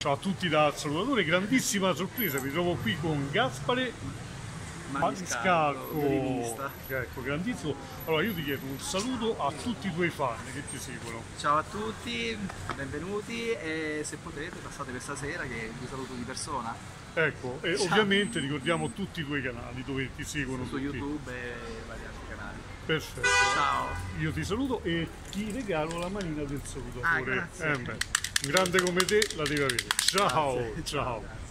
Ciao a tutti da Salutatore, grandissima sorpresa, mi trovo qui con Gaspare Maniscalco, Maniscalco, violinista. ecco, grandissimo. Allora io ti chiedo un saluto a tutti i tuoi fan che ti seguono. Ciao a tutti, benvenuti e se potete passate questa sera che vi saluto di persona Ecco, e Ciao. ovviamente ricordiamo tutti i tuoi canali dove ti seguono su tutti. YouTube e vari altri canali. Perfetto. Ciao! Io ti saluto e ti regalo la manina del salutatore. Grazie. Beh, un grande come te la devi avere. Ciao, Grazie. ciao. Grazie.